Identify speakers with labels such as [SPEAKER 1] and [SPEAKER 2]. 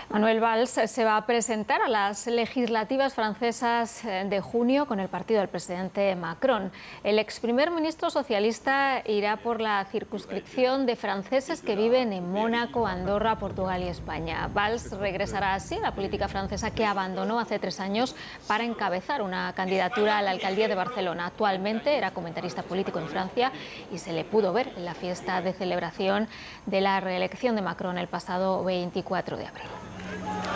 [SPEAKER 1] Manuel Valls se va a presentar a las legislativas francesas de junio con el partido del presidente Macron. El ex primer ministro socialista irá por la circunscripción de franceses que viven en Mónaco, Andorra, Portugal y España. Valls regresará así a la política francesa que abandonó hace 3 años para encabezar una candidatura a la alcaldía de Barcelona. Actualmente era comentarista político en Francia y se le pudo ver en la fiesta de celebración de la reelección de Macron el pasado 24 de abril.